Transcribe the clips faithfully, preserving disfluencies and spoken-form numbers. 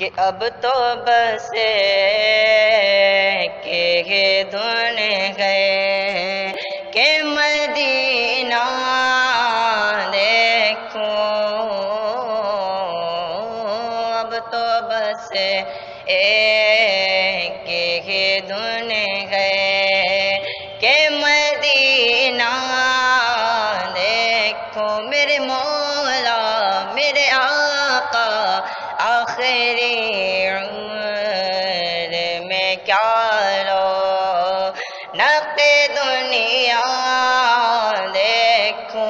کہ اب تو بس کہ دھن گئے کہ مدینہ دیکھو، اب تو بس کہ دھن گئے کہ مدینہ دیکھو، میرے مولا میرے آقا آخری عمر میں کیا رو نق دنیا دیکھو،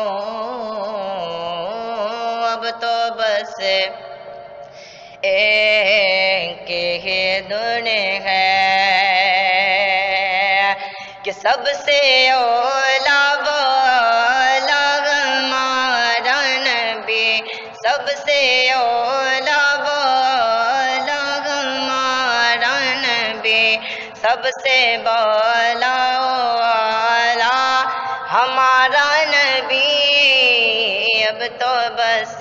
اب تو بس ایک ہی دن ہے کہ سب سے اولا والا ہمارا نبی، سب سے اولا والا ہمارا نبی، سب سے بالا والا ہمارا نبی، اب تو بس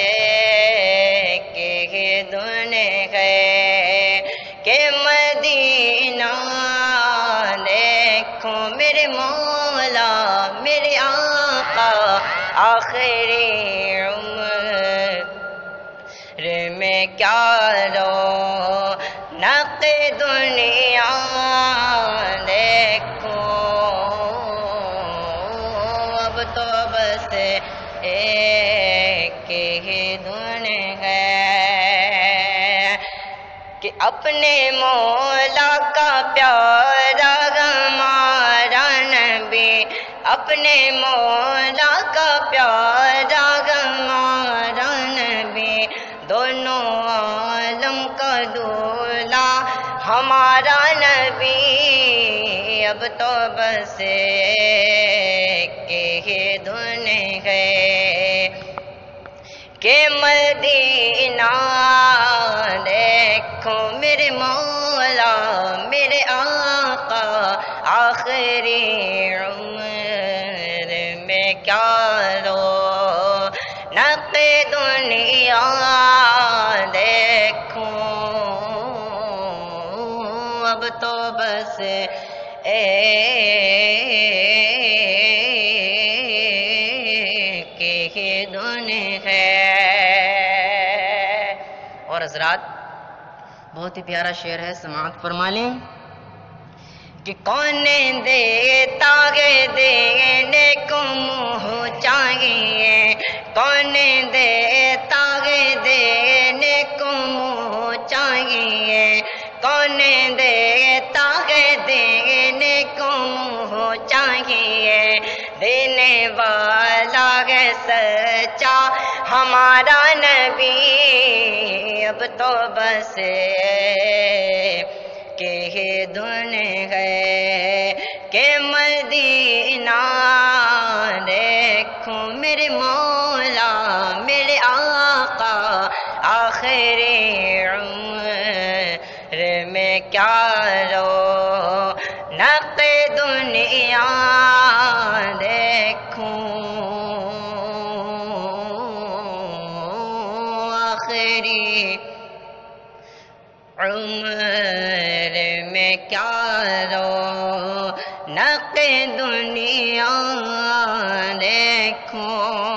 کہ دن ہے کہ مدینہ دیکھو، میرے مولا میرے آقا آخری عمر میں کیا رو نق دنیا دیکھو، اب تو بس ایک ہی دن ہے کہ اپنے مولا کا پیارا ہمارا نبی، اپنے مولا کا پیارا ہمارا نبی، دونوں عالم کا دولا ہمارا نبی، اب تو بس کہ دھن ہے کہ مدینہ دیکھو، میرے مولا میرے آقا آخری عمر میں کیا رو نق دنیا دیکھو، اب تو بس ایک ہی دن ہے۔ اور حضرات بہت ہی پیارا شعر ہے، سماعت فرما لیں کہ کون دیتا ہے دینے کو منہ چاہیے، کون دیتا ہے دینے کو منہ چاہیے، کون دیتا ہے دینے کو منہ چاہیے، دینے والا ہے سچا ہمارا نبی، اب تو بس کہ دھن ہے کہ مدینہ دیکھو، میرے مولا میرے آقا آخری عمر میں کیا رو نق دنیا دیکھو، آخری عمر میں کیا رو نق دنیا دیکھو،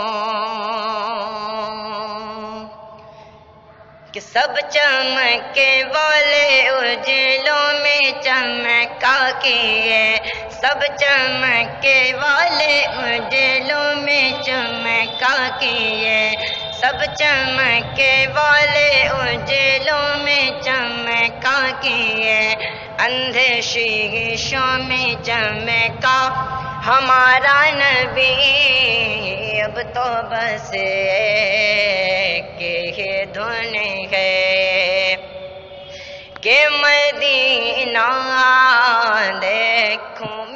کہ سب چمکے والے اجلوں میں چمکا کیے، سب چمکے والے اجلوں میں چمکا کیے، سب چمکے والے اجلوں میں چمکا کیے، اندھے شیشوں میں چمکا ہمارا نبی، اب تو بس کہ دھن ہے کہ مدینہ دیکھو،